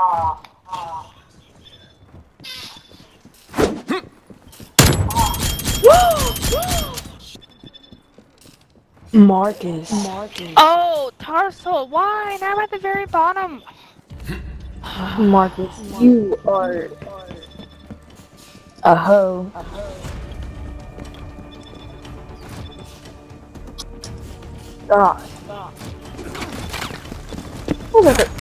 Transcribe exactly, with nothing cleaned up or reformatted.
Marcus. Marcus. Oh, Tarsal, why? Now I'm at the very bottom. Marcus, you are a hoe. God. Look at